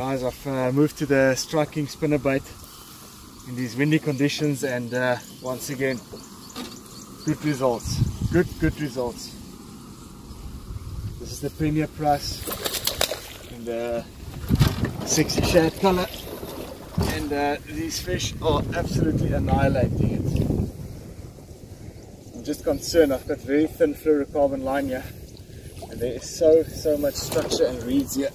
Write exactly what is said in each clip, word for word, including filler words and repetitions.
Guys, I've uh, moved to the striking spinnerbait in these windy conditions, and uh, once again, good results. Good, good results. This is the Premier Plus in the sexy shade color, and uh, these fish are absolutely annihilating it. I'm just concerned, I've got very thin fluorocarbon line here, and there is so, so much structure and reeds here.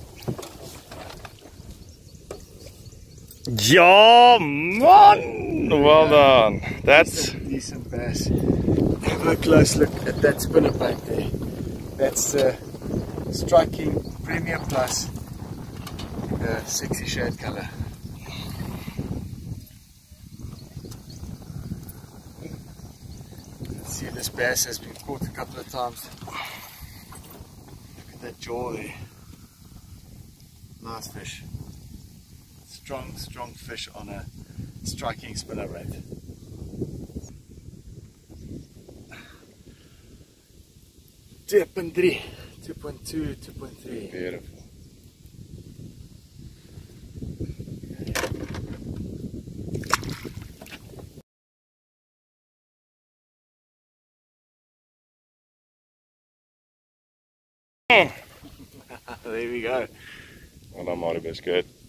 Yeah, man! Well done. That's decent, decent bass. Have a close look at that spinnerbait there. That's uh, striking Premier Plus in the sexy shade color. Let's see, this bass has been caught a couple of times. Look at that jaw there. Nice fish. Strong, strong fish on a striking spinnerbait. two point three, two point two, two point three. beautiful. There we go. Well, that might have been good.